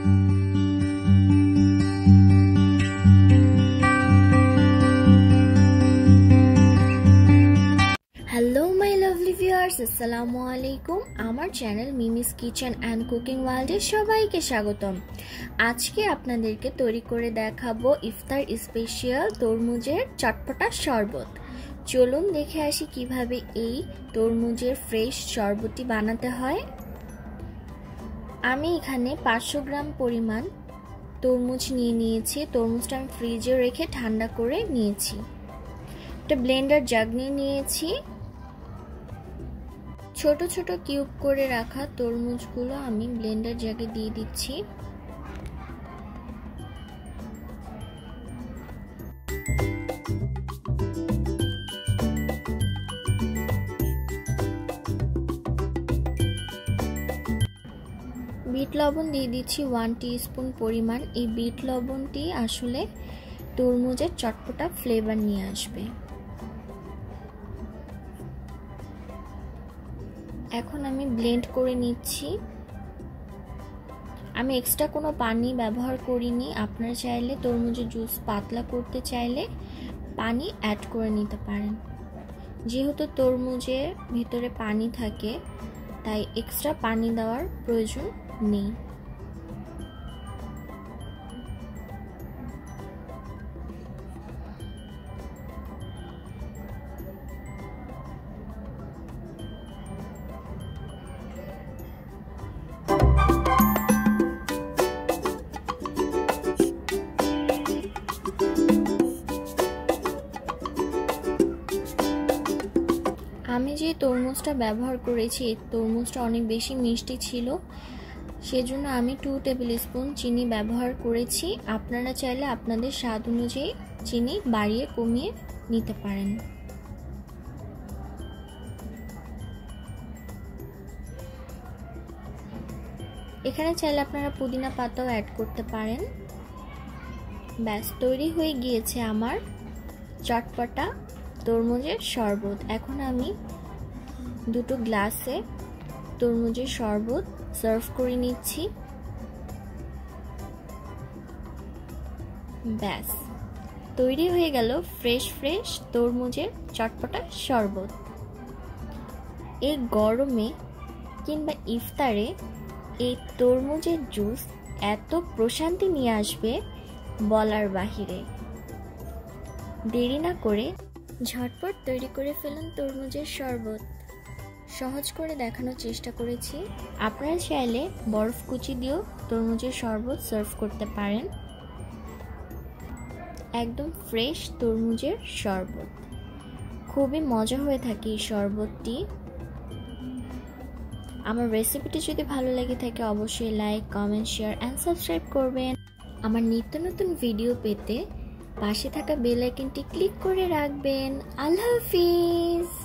Hello my lovely viewers, আসসালামু আলাইকুম। আমার channel Mimi's kitchen and cooking ওয়ার্ল্ডে সবাইকে স্বাগতম। আজকে আপনাদেরকে তৈরি করে দেখাবো ইফতার স্পেশাল তরমুজের চটপটা শরবত। চলুন দেখে আসি কিভাবে এই তরমুজের ফ্রেশ শরবতটি বানাতে হয়। আমি এখানে 500 গ্রাম পরিমাণ তরমুজ নিয়েছি। তরমুজটা আমি ফ্রিজে রেখে ঠান্ডা করে নিয়েছি। একটা ব্লেন্ডার জাগ নিয়েছি। ছোট ছোট কিউব করে রাখা তরমুজগুলো আমি ব্লেন্ডার জাগে দিয়ে দিচ্ছি। বিট লবণ দিয়ে দিচ্ছি 1 টিস্পুন পরিমাণ। এই বিট লবণটি আসলে তরমুজের চটপটা ফ্লেভার নিয়ে আসবে। এখন আমি ব্লেন্ড করে নিচ্ছি। আমি এক্সট্রা কোনো পানি ব্যবহার করিনি। আপনারা চাইলে তরমুজের জুস পাতলা করতে চাইলে পানি অ্যাড করে নিতে পারেন। যেহেতু তরমুজের ভিতরে পানি থাকে তাই এক্সট্রা পানি দেওয়ার প্রয়োজন নেই। আমি যে তরমুজটা ব্যবহার করেছি এই তরমুজটা অনেক বেশি মিষ্টি ছিল, সেজন্য আমি 2 টেবিল স্পুন চিনি ব্যবহার করেছি। আপনারা চাইলে আপনাদের স্বাদ অনুযায়ী চিনি বাড়িয়ে কমিয়ে নিতে পারেন। এখানে চাইলে আপনারা পুদিনা পাতাও অ্যাড করতে পারেন। ব্যাস, তৈরি হয়ে গিয়েছে আমার চটপটা তরমুজের শরবত। এখন আমি 2 গ্লাসে তরমুজের শরবত সার্ভ করে নিচ্ছি। ব্যাস, তৈরি হয়ে গেল ফ্রেশ তরমুজের চটপটা শরবত। এই গরমে কিংবা ইফতারে এই তরমুজের জুস এত প্রশান্তি নিয়ে আসবে বলার বাহিরে। দেরি না করে ঝটপট তৈরি করে ফেলুন তরমুজের শরবত। সহজ করে দেখানোর চেষ্টা করেছি। আপনারা চাইলে বরফ কুচি দিয়েও তরমুজের শরবত সার্ভ করতে পারেন। একদম ফ্রেশ তরমুজের শরবত, খুবই মজা হয়ে থাকে এই শরবতটি। আমার রেসিপিটি যদি ভালো লেগে থাকে অবশ্যই like, comment, share and subscribe করবেন। আমার নিত্য নতুন ভিডিও পেতে পাশে থাকা বেল আইকনটি ক্লিক করে রাখবেন। আল্লাহ হাফিজ।